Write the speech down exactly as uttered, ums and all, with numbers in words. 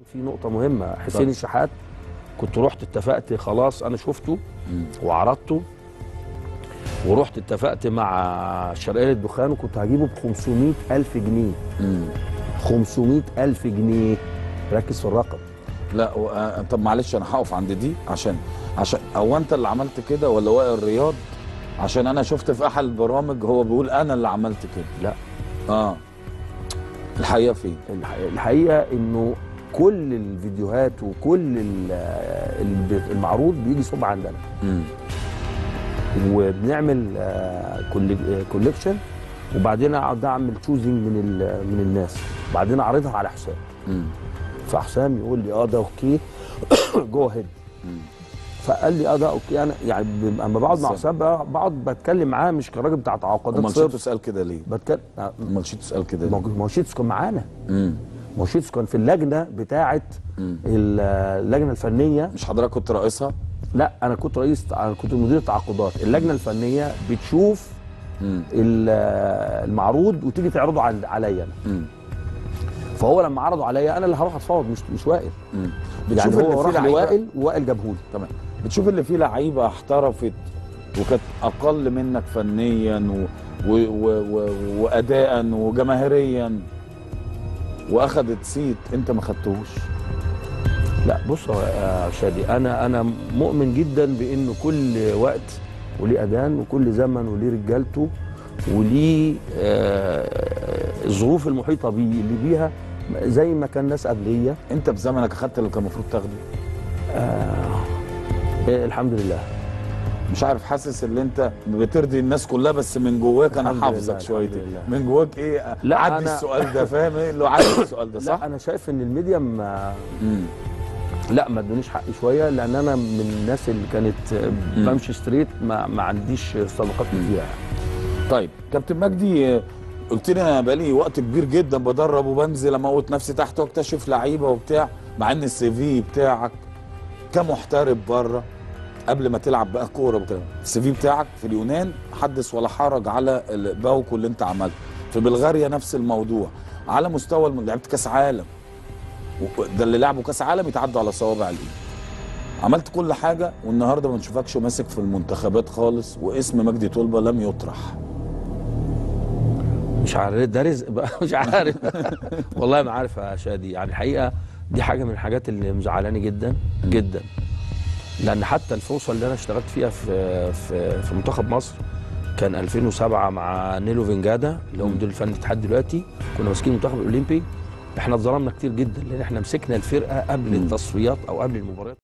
في نقطه مهمه، حسين الشحات كنت رحت اتفقت خلاص، انا شفته وعرضته، ورحت اتفقت مع الشرقيه للدخان وكنت هجيبه ب خمسمائة ألف جنيه. امم خمسمائة ألف جنيه، ركز في الرقم. لا و... آه، طب معلش انا هقف عند دي عشان عشان هو انت اللي عملت كده ولا وائل رياض؟ عشان انا شفت في احد البرامج هو بيقول انا اللي عملت كده. لا اه الحقيقه فين؟ الحقيقه, الحقيقة انه كل الفيديوهات وكل ال- ال- المعروض بيجي صب عندنا. امم وبنعمل آه، كولي- كوليكشن، وبعدين اقعد اعمل تشوزنج من ال- من الناس، بعدين اعرضها على حسام. امم فحسام يقول لي اه ده اوكي جو هيد. فقال لي اه ده اوكي. انا يعني ب- اما بقعد مع حسام بقى- بقعد بتكلم معاه مش كراجل بتاع تعاقدات امال صرف. شيتو سال كده ليه؟ بتكلم امال شيتو سال كده ليه؟ ما هو شيتوس كان معانا. امم ما هو شيتوس كان في اللجنه بتاعه اللجنه الفنيه. مش حضرتك كنت رئيسها؟ لا انا كنت رئيس، انا كنت مدير تعاقدات. اللجنه الفنيه بتشوف امم ال- المعروض وتيجي تعرضه عل- عليا انا. امم فهو لما عرضوا عليا انا اللي هروح اتفاوض، مش مش وائل. امم يعني بتشوف هو اللي فيه راح لعيبه لوائل ووائل جابهولي. تمام. بتشوف اللي فيه لعيبه احترفت وكانت اقل منك فنيا و... و... و... و... واداء وجماهيريا واخدت سيت انت ما خدتهوش. لا بص يا شادي، انا انا مؤمن جدا بانه كل وقت وليه اذان، وكل زمن وليه رجالته، وليه آه، الظروف المحيطه بيه اللي بيها، زي ما كان ناس قبليه. انت بزمنك اخدت اللي كان المفروض تاخده؟ آه آه الحمد لله. مش عارف، حاسس ان انت بترضي الناس كلها بس من جواك انا الحمد حافظك لله، شويتين. الحمد لله. من جواك ايه؟ لا عدي أنا- السؤال ده، فاهم ايه اللي عدي السؤال ده؟ صح؟ لا انا شايف ان الميديا ما امم لا ما ادونيش حقي شويه، لان انا من الناس اللي كانت بمشي ستريت، ما, ما عنديش سابقات كتير. طيب كابتن مجدي، آه، قلت لي انا بقالي وقت كبير جدا بدرب وبنزل اموت نفسي تحت واكتشف لعيبه وبتاع، مع ان السي في بتاعك كمحترف بره قبل ما تلعب بقى كوره وكده، السي في بتاعك في اليونان حدث ولا حرج على الباوكو اللي انت عملته، في بلغاريا نفس الموضوع، على مستوى الم- لعبت كاس عالم، و- ده اللي لعبوا كاس عالم يتعدوا على صوابع الايد. عملت كل حاجه والنهارده ما نشوفكش ماسك في المنتخبات خالص، واسم مجدي طلبه لم يطرح. مش عارف ده رزق بقى، مش عارف والله ما عارف يا شادي. يعني الحقيقه دي حاجه من الحاجات اللي مزعلاني جدا جدا، لان حتى الفرصه اللي انا اشتغلت فيها في في في منتخب مصر كان ألفين وسبعة مع نيلو فينجادا اللي هو مدير الفني الاتحاد دلوقتي. كنا ماسكين المنتخب الاولمبي. احنا اتظلمنا كتير جدا، لان احنا مسكنا الفرقه قبل التصفيات او قبل المباريات.